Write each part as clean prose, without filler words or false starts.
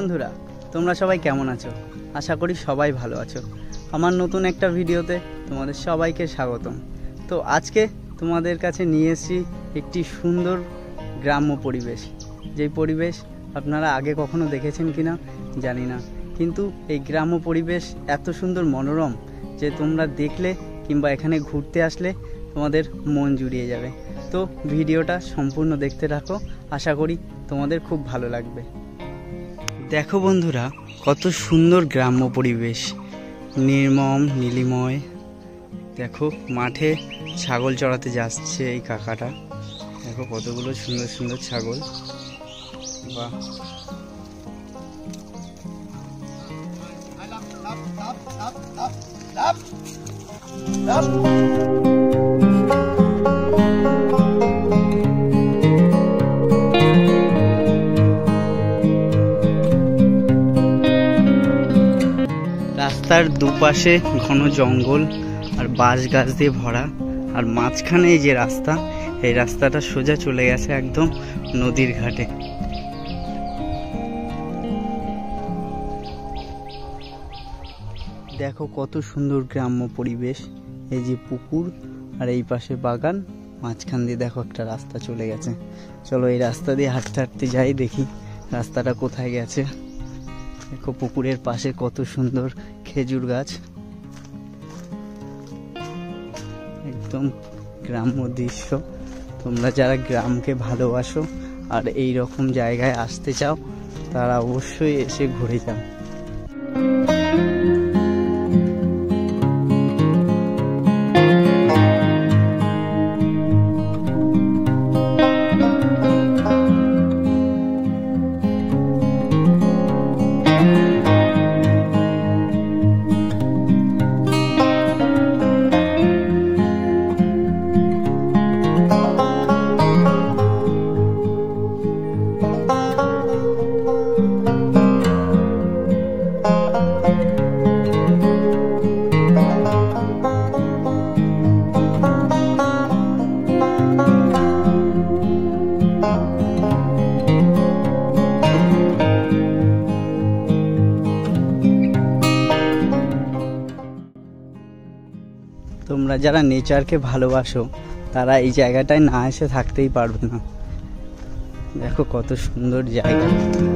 বন্ধুরা, তোমরা সবাই কেমন আছো? আশা করি সবাই ভালো আছো। আমার নতুন একটা ভিডিওতে তোমাদের সবাইকে স্বাগতম। তো আজকে তোমাদের কাছে নিয়ে এসেছি একটি সুন্দর গ্রাম্য পরিবেশ। যেই পরিবেশ আপনারা আগে কখনো দেখেছেন কিনা জানি না, কিন্তু এই গ্রাম্য পরিবেশ এত সুন্দর মনোরম যে তোমরা দেখলে কিংবা এখানে ঘুরতে আসলে তোমাদের মন জুড়িয়ে যাবে। তো ভিডিওটা সম্পূর্ণ দেখতে থাকো, আশা করি তোমাদের খুব ভালো লাগবে। দেখো বন্ধুরা, কত সুন্দর গ্রাম্য পরিবেশ, নির্মম নীলিময়। দেখো মাঠে ছাগল চড়াতে যাচ্ছে এই কাকাটা। দেখো কতগুলো সুন্দর সুন্দর ছাগল। বাহ, রাস্তার দুপাশে ঘন জঙ্গল আর বাঁশ গাছ দিয়ে ভরা, আর মাঝখানে এই যে রাস্তা, এই রাস্তাটা সোজা চলে গেছে একদম নদীর ঘাটে। দেখো কত সুন্দর গ্রাম্য পরিবেশ। এই যে পুকুর আর এই পাশে বাগান, মাঝখান দিয়ে দেখো একটা রাস্তা চলে গেছে। চলো এই রাস্তা দিয়ে হাঁটতে হাঁটতে যাই, দেখি রাস্তাটা কোথায় গেছে। দেখো পুকুরের পাশে কত সুন্দর খেজুর গাছ, একদম গ্রাম্য দৃশ্য। তোমরা যারা গ্রামকে ভালোবাসো আর এই রকম জায়গায় আসতে চাও, তারা অবশ্যই এসে ঘুরে যাও। তোমরা যারা নেচারকে ভালোবাসো, তারা এই জায়গাটায় না এসে থাকতেই পারবে না। দেখো কত সুন্দর জায়গা।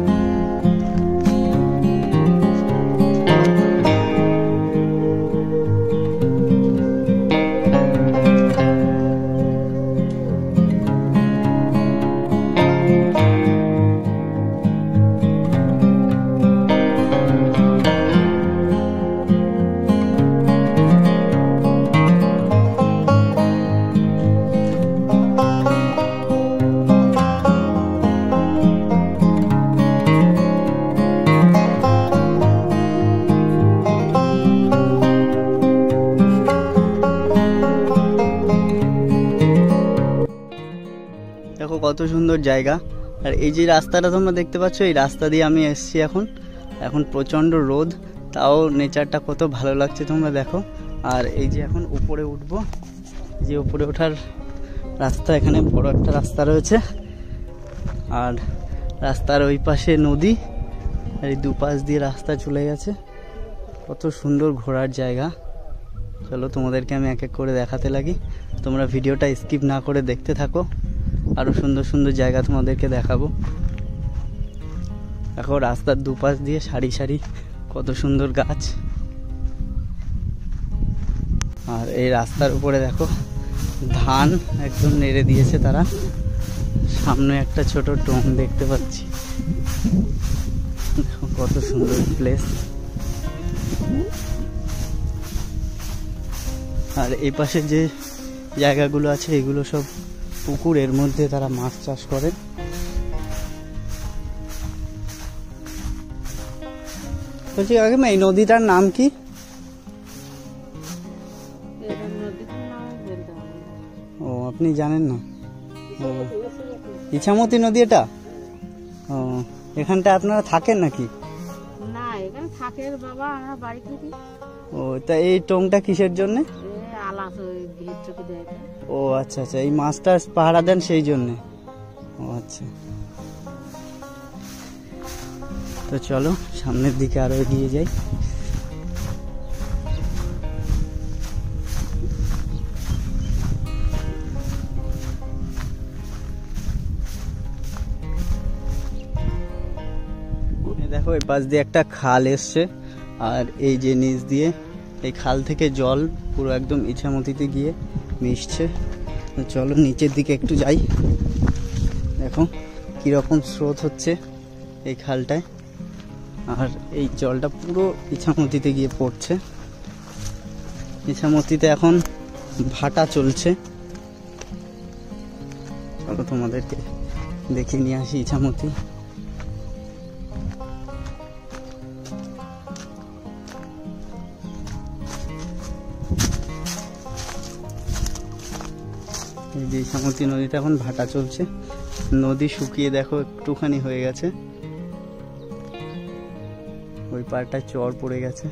দেখো কত সুন্দর জায়গা। আর এই যে রাস্তাটা তোমরা দেখতে পাচ্ছ, এই রাস্তা দিয়ে আমি এসেছি। এখন প্রচণ্ড রোদ, তাও নেচারটা কত ভালো লাগছে তোমরা দেখো। আর এই যে এখন উপরে উঠবো, যে উপরে ওঠার রাস্তা, এখানে বড় একটা রাস্তা রয়েছে, আর রাস্তার ওই পাশে নদী, আর এই দুপাশ দিয়ে রাস্তা চলে গেছে। কত সুন্দর ঘোরার জায়গা। চলো তোমাদেরকে আমি এক এক করে দেখাতে লাগি, তোমরা ভিডিওটা স্কিপ না করে দেখতে থাকো। আরো সুন্দর সুন্দর জায়গা তোমাদেরকে দেখাবো। দেখো রাস্তার দুপাশ দিয়ে সারি সারি কত সুন্দর গাছ। আর এই রাস্তার উপরে দেখো ধান একদম নেড়ে দিয়েছে তারা। সামনে একটা ছোট টং দেখতে পাচ্ছি। দেখো কত সুন্দর প্লেস। আর এই পাশে যে জায়গাগুলো আছে, এগুলো সব পুকুরের মধ্যে তারা মাছ চাষ করে। বলছি কাকিমা, এই নদীটার নাম কি? ও, আপনি জানেন না? ও, ইছামতি নদী এটা? ও, এখানটা আপনারা থাকেন নাকি? না, এখানে থাকে বাবা, আমরা বাড়ি থাকি। ও, তা এই টংটা কিসের জন্য? ও আচ্ছা আচ্ছা, এই মাছটা পাহারা দেন সেই জন্য। ও আচ্ছা। তো চলো সামনের দিকে আরো এগিয়ে যাই। দেখো এই পাশ দিয়ে একটা খাল এসছে, আর এই যে নিচ দিয়ে এই খাল থেকে জল পুরো একদম ইছামতিতে গিয়ে মিশছে। তো চলো নিচের দিকে একটু যাই, দেখো কীরকম স্রোত হচ্ছে এই খালটায়, আর এই জলটা পুরো ইছামতিতে গিয়ে পড়ছে। ইছামতিতে এখন ভাটা চলছে, চলো তোমাদেরকে দেখিয়ে নিয়ে আসি ইছামতি। এই যে ইছামতি নদীতে এখন ভাটা চলছে, নদী শুকিয়ে দেখো একটুখানি হয়ে গেছে, ওই পাড়টায় চর পড়ে গেছে।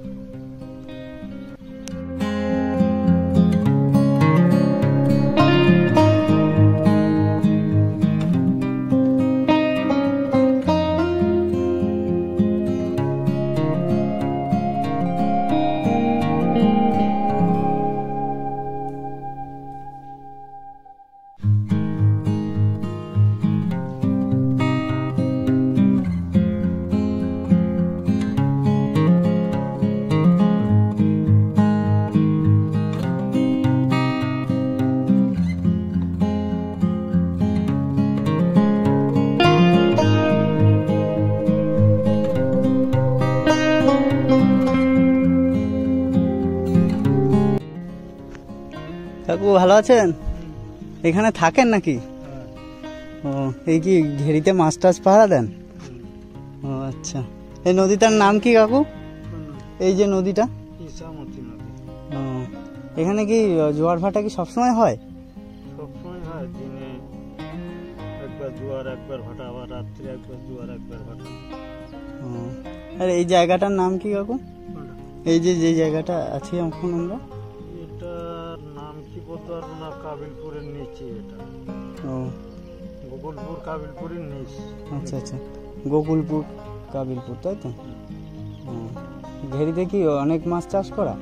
কাকু ভালো আছেন? এখানে থাকেন নাকি? ও, এই কি ঘেরিতে মাছ টাছ পাহারা দেন? ও আচ্ছা, এই নদীটার নাম কি কাকু? এই যে নদীটা? ইছামতি নদী। ও, এখানে কি জোয়ার ভাটা কি সবসময় হয়? সবসময় হয়, দিনে একবার জোয়ার একবার ভাটা, আবার রাত্রে একবার জোয়ার একবার ভাটা। ও, আর এই জায়গাটার নাম কি কাকু? এই যে যে জায়গাটা আছি এখন আমরা, এটার নাম কি বলতে পারবো না, কাবিলপুরের নিচে এটা। ও গোকুলপুর কাবিলপুরের নিচ। আচ্ছা আচ্ছা, গোকুলপুর কাবিলপুর, তাই তো? ও, ঘেরিতে কি অনেক মাছ চাষ করা?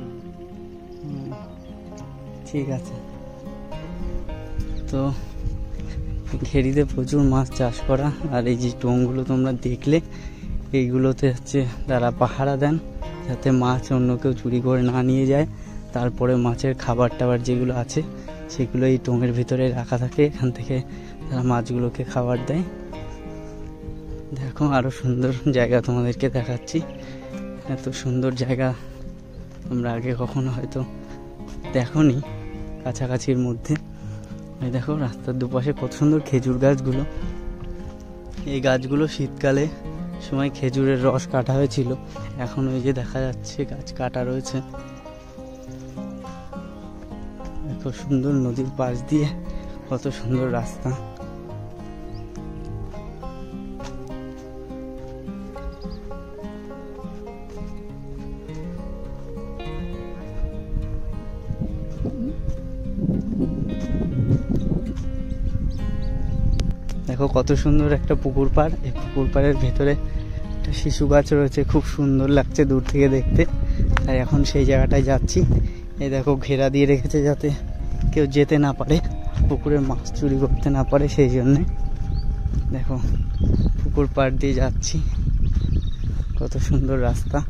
ঠিক আছে। তো ঘেরিতে প্রচুর মাছ চাষ করা, আর এই যে টোঙগুলো তোমরা দেখলে, এইগুলোতে হচ্ছে তারা পাহারা দেন যাতে মাছ অন্য কেউ চুরি করে না নিয়ে যায়। তারপরে মাছের খাবার টাবার যেগুলো আছে সেগুলো এই টোঙের ভিতরে রাখা থাকে, এখান থেকে তারা মাছগুলোকে খাবার দেয়। দেখো আরো সুন্দর জায়গা তোমাদেরকে দেখাচ্ছি, এত সুন্দর জায়গা তোমরা আগে কখনো হয়তো দেখোনি কাছাকাছির মধ্যে। এই দেখো রাস্তার দুপাশে কত সুন্দর খেজুর গাছগুলো, এই গাছগুলো শীতকালে সময় খেজুরের রস কাটা হয়েছিল, এখন ওই যে দেখা যাচ্ছে গাছ কাটা রয়েছে। এত সুন্দর নদীর পাশ দিয়ে কত সুন্দর রাস্তা। দেখো কত সুন্দর একটা পুকুর পাড়, এই পুকুর পাড়ের ভেতরে একটা শিশু গাছ রয়েছে, খুব সুন্দর লাগছে দূর থেকে দেখতে, তাই এখন সেই জায়গাটায় যাচ্ছি। এই দেখো ঘেরা দিয়ে রেখেছে যাতে কেউ যেতে না পারে, পুকুরের মাছ চুরি করতে না পারে, সেই জন্যে। দেখো পুকুর পাড় দিয়ে যাচ্ছি, কত সুন্দর রাস্তা।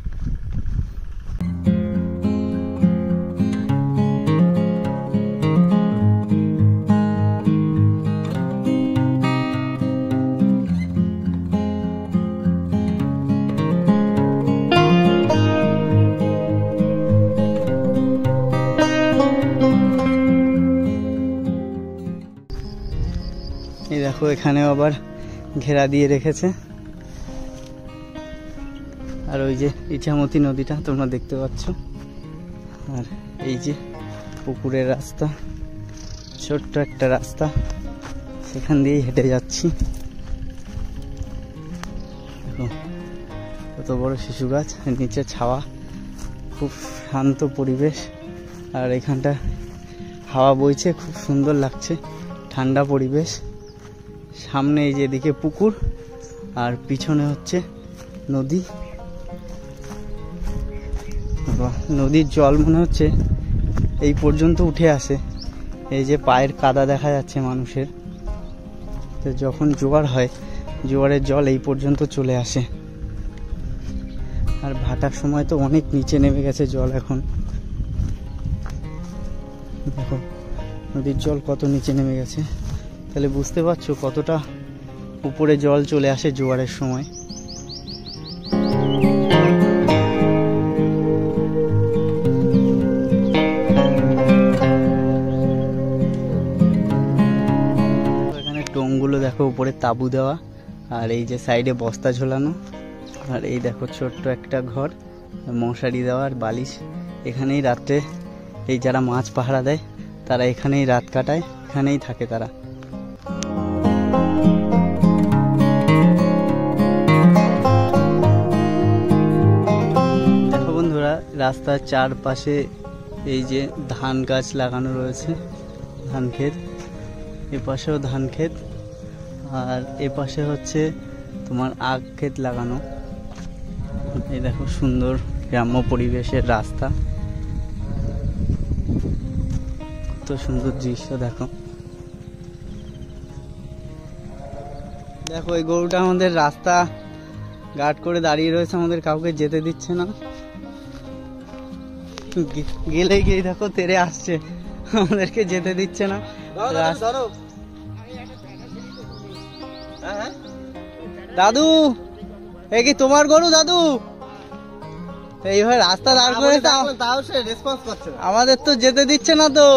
এই দেখো এখানেও আবার ঘেরা দিয়ে রেখেছে, আর ওই যে ইছামতি নদীটা তোমরা দেখতে পাচ্ছ, আর এই যে পুকুরের রাস্তা, ছোট্ট একটা রাস্তা, সেখান দিয়েই হেঁটে যাচ্ছি। দেখো কত বড় শিশু গাছ, নিচে ছাওয়া, খুব শান্ত পরিবেশ, আর এখানটা হাওয়া বইছে, খুব সুন্দর লাগছে, ঠান্ডা পরিবেশ। সামনে এই যে এদিকে পুকুর, আর পিছনে হচ্ছে নদী। বাহ, নদীর জল মনে হচ্ছে এই পর্যন্ত উঠে আসে। এই যে পায়ের কাদা দেখা যাচ্ছে মানুষের। তো যখন জোয়ার হয়, জোয়ারের জল এই পর্যন্ত চলে আসে। আর ভাটার সময় তো অনেক নিচে নেমে গেছে জল এখন। দেখো নদীর জল কত নিচে নেমে গেছে, তাহলে বুঝতে পারছো কতটা উপরে জল চলে আসে জোয়ারের সময়। এখানে টোঙগুলো দেখো উপরে তাবু দেওয়া, আর এই যে সাইডে বস্তা ঝোলানো, আর এই দেখো ছোট্ট একটা ঘর, মশারি দেওয়া আর বালিশ। এখানেই রাত্রে এই যারা মাছ পাহারা দেয় তারা এখানেই রাত কাটায়, এখানেই থাকে তারা। দেখো বন্ধুরা, রাস্তার চারপাশে এই যে ধান গাছ লাগানো রয়েছে, ধান ক্ষেত, এপাশেও ধান ক্ষেত, আর এপাশে হচ্ছে তোমার আখ ক্ষেত লাগানো। এই দেখো সুন্দর গ্রাম্য পরিবেশের রাস্তা, কত সুন্দর দৃশ্য। দেখো দেখো এই গরুটা আমাদের রাস্তা গার্ড করে দাঁড়িয়ে রয়েছে, আমাদের কাউকে যেতে দিচ্ছে না। গেলে গিয়ে দেখো তেরে আসছে, আমাদেরকে যেতে দিচ্ছে না। দাদু, এ কি তোমার গরু দাদু? এইভাবে রাস্তা দাঁড় করে আমাদের তো যেতে দিচ্ছে না। তো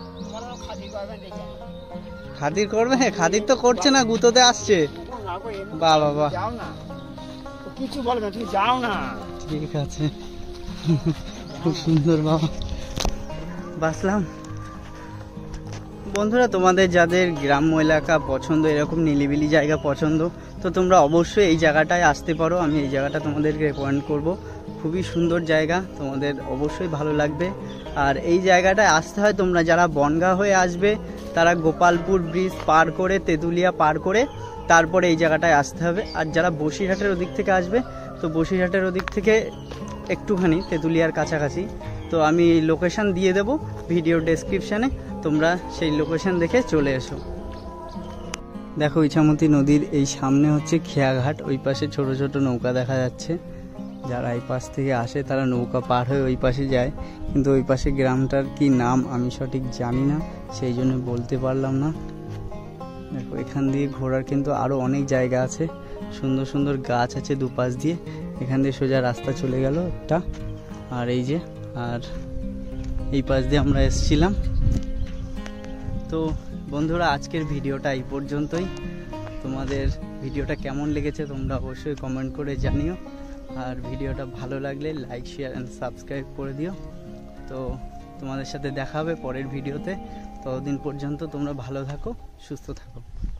খাতির করবে? খাতির তো করছে না, গুঁতোতে আসছে। বাহ বাহ বাহ, কিছু বলবে না, তুমি যাও না। ঠিক আছে, খুব সুন্দর বাবা, বাসলাম। বন্ধুরা, তোমাদের যাদের গ্রাম্য এলাকা পছন্দ, এরকম নিলিবিলি জায়গা পছন্দ, তো তোমরা অবশ্যই এই জায়গাটায় আসতে পারো। আমি এই জায়গাটা তোমাদেরকে রেকমেন্ড করব, খুবই সুন্দর জায়গা, তোমাদের অবশ্যই ভালো লাগবে। আর এই জায়গাটায় আসতে হয় তোমরা যারা বনগাঁ হয়ে আসবে তারা গোপালপুর ব্রিজ পার করে, তেঁতুলিয়া পার করে তারপরে এই জায়গাটায় আসতে হবে। আর যারা বসিরহাটের ওদিক থেকে আসবে, তো বসিরহাটের ওদিক থেকে একটুখানি তেঁতুলিয়ার কাছাকাছি, তো আমি লোকেশান দিয়ে দেব ভিডিও ডেসক্রিপশানে, তোমরা সেই লোকেশান দেখে চলে এসো। দেখো ইছামতি নদীর এই সামনে হচ্ছে খেয়াঘাট, ওই পাশে ছোট ছোট নৌকা দেখা যাচ্ছে। যারা এই পাশ থেকে আসে তারা নৌকা পার হয়ে ওই পাশে যায়, কিন্তু ওই পাশে গ্রামটার কি নাম আমি সঠিক জানি না, সেই জন্য বলতে পারলাম না। দেখো এখান দিয়ে ঘোরার কিন্তু আরও অনেক জায়গা আছে, সুন্দর সুন্দর গাছ আছে দুপাশ দিয়ে। এখান দিয়ে সোজা রাস্তা চলে গেল একটা, আর এই যে, আর এই পাশ দিয়ে আমরা এসেছিলাম। তো বন্ধুরা, আজকের ভিডিওটা এই পর্যন্তই। তোমাদের ভিডিওটা কেমন লেগেছে তোমরা অবশ্যই কমেন্ট করে জানিও, আর ভিডিওটা ভালো লাগলে লাইক, শেয়ার অ্যান্ড সাবস্ক্রাইব করে দিও। তো তোমাদের সাথে দেখা হবে পরের ভিডিওতে, ততদিন পর্যন্ত তোমরা ভালো থাকো, সুস্থ থাকো।